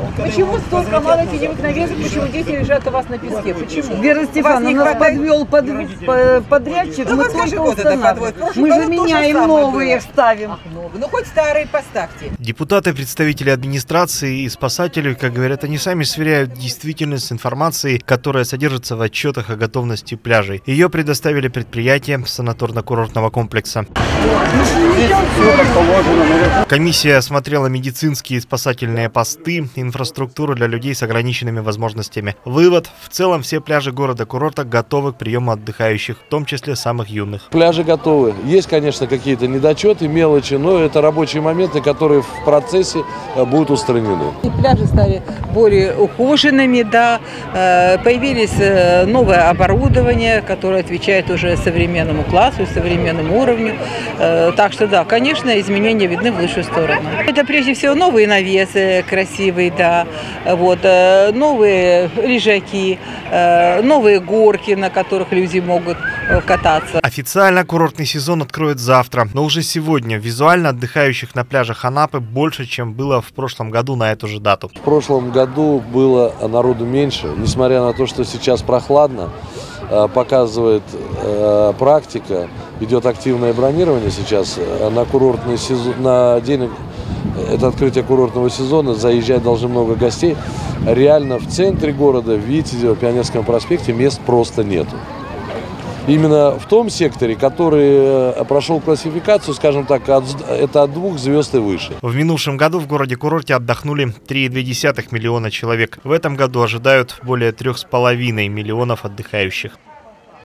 Почему столько мало теневых навесов, почему дети лежат у вас на песке? Почему? Вера Стефановна, нас подвел подрядчик, мы только устанавливаем. Мы же меняем новые, ставим. Ну хоть старые поставьте. Депутаты, представители администрации и спасатели, как говорят, они сами сверяют действительность с информацией, которая содержится в отчетах о готовности пляжей. Ее предоставили предприятия санаторно-курортного комплекса. Комиссия осмотрела медицинские и спасательные посты, инфраструктуру для людей с ограниченными возможностями. Вывод: в целом все пляжи города-курорта готовы к приему отдыхающих, в том числе самых юных. Пляжи готовы. Есть, конечно, какие-то недочеты, мелочи, но это рабочие моменты, которые в процессе будут устранены. И пляжи стали более ухоженными, да, появились новое оборудование, которое отвечает уже современному классу, современному уровню. Так что да, конечно, изменения видны в лучшую сторону. Это прежде всего новые навесы красивые, да, вот, новые лежаки, новые горки, на которых люди могут кататься. Официально курортный сезон откроют завтра, но уже сегодня визуально отдыхающих на пляжах Анапы больше, чем было в прошлом году на эту же дату. В прошлом году было народу меньше, несмотря на то, что сейчас прохладно, показывает практика, идет активное бронирование сейчас на курортный сезон, на день это открытие курортного сезона заезжать должны много гостей. Реально в центре города, в Витязево, Пионерском проспекте мест просто нету. Именно в том секторе, который прошел классификацию, скажем так, это от 2 звезд и выше. В минувшем году в городе-курорте отдохнули 3,2 миллиона человек. В этом году ожидают более 3,5 миллионов отдыхающих.